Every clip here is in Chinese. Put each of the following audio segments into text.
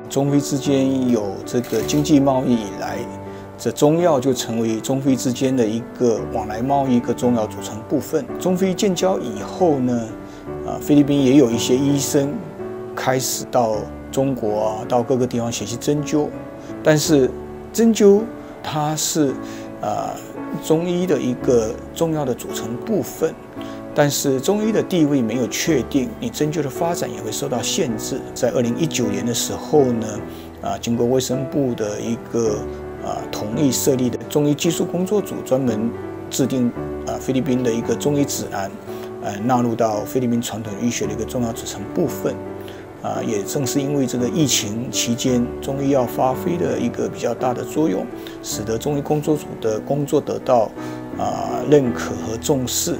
中非之间有这个经济贸易以来，这中药就成为中非之间的一个往来贸易一个重要组成部分。中非建交以后呢，菲律宾也有一些医生开始到中国到各个地方学习针灸，但是针灸它是中医的一个重要的组成部分。但是中医的地位没有确定，你针灸的发展也会受到限制。在2019年的时候呢，经过卫生部的一个同意设立的中医技术工作组，专门制定菲律宾的一个中医指南，纳入到菲律宾传统医学的一个重要组成部分。也正是因为这个疫情期间，中医药发挥的一个比较大的作用，使得中医工作组的工作得到认可和重视。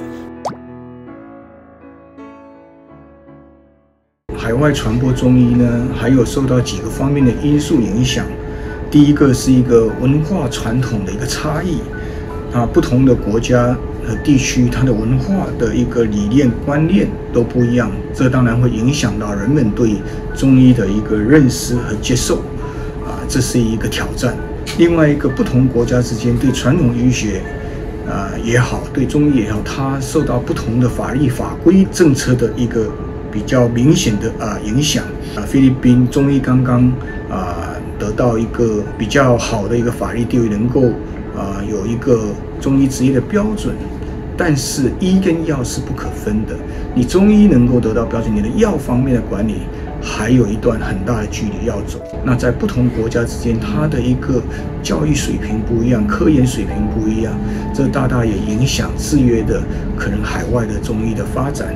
海外传播中医呢，还有受到几个方面的因素影响。第一个是一个文化传统的一个差异，不同的国家和地区，它的文化的一个理念观念都不一样，这当然会影响到人们对中医的一个认识和接受，这是一个挑战。另外一个，不同国家之间对传统医学也好，对中医也好，它受到不同的法律法规政策的一个比较明显的影响。菲律宾中医刚刚得到一个比较好的一个法律地位，能够有一个中医职业的标准。但是医跟药是不可分的，你中医能够得到标准，你的药方面的管理还有一段很大的距离要走。那在不同国家之间，它的一个教育水平不一样，科研水平不一样，这大大也影响制约的可能海外的中医的发展。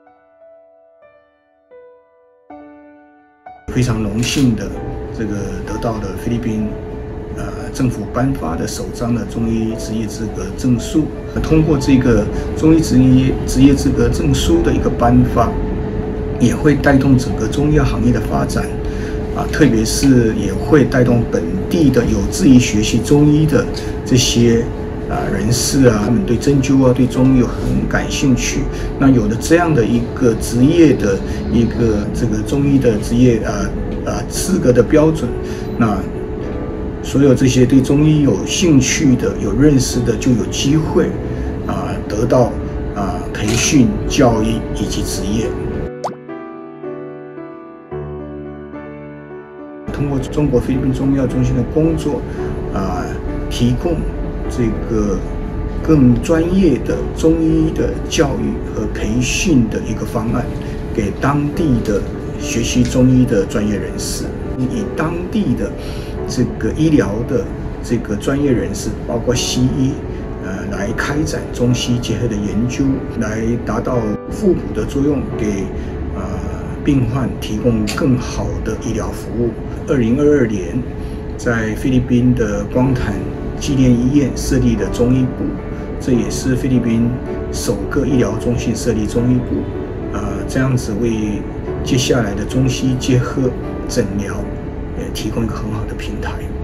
非常荣幸的，这个得到了菲律宾政府颁发的首张的中医职业资格证书。通过这个中医职业资格证书的一个颁发，也会带动整个中医药行业的发展，特别是也会带动本地的有志于学习中医的这些人士他们对针灸对中医有很感兴趣。那有了这样的一个职业的一个这个中医的职业资格的标准，那所有这些对中医有兴趣的、有认识的，就有机会得到培训、教育以及职业。通过中国菲律宾中医药中心的工作，提供这个更专业的中医的教育和培训的一个方案，给当地的学习中医的专业人士，以当地的这个医疗的这个专业人士，包括西医，来开展中西结合的研究，来达到互补的作用，给病患提供更好的医疗服务。2022年，在菲律宾的光坛纪念医院设立的中医部，这也是菲律宾首个医疗中心设立中医部，这样子为接下来的中西结合诊疗提供一个很好的平台。